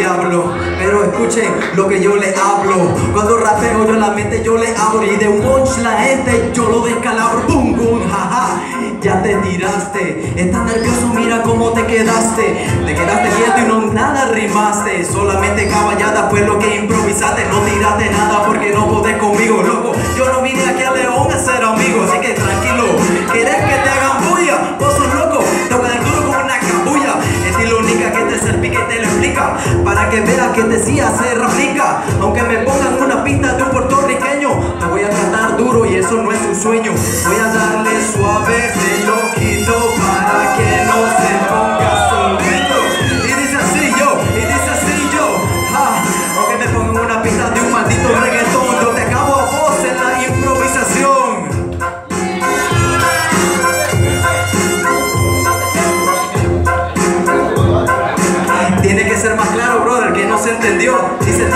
diablo. Pero escuchen lo que yo le hablo. Cuando rapeo yo la mente yo le abro. Y de un punchline yo lo descalabro. Boom, boom, jaja. Ya te tiraste. Estás nervioso, mira cómo te quedaste. Te quedaste quieto y no nada rimaste. Solamente caballada fue lo que improvisaste. No tiraste nada porque no podés conmigo, loco. Yo no vine aquí a León a ser amigo. Así que tranquilo. ¿Querés que te hagan bulla? Vos sos loco. Te voy a dar duro como una cabulla. Estilo única que te salpica y te lo explica. Para que veas que te sí se replica. Aunque me pongan una pinta de un puertorriqueño, te voy a tratar duro y eso no es un sueño. Voy a darle suave de loquito para que no se ponga solito. Y dice así yo, aunque me pongan una pista de un maldito reggaetón, yo te acabo a vos en la improvisación. Tiene que ser más claro, brother, que no se entendió. Dice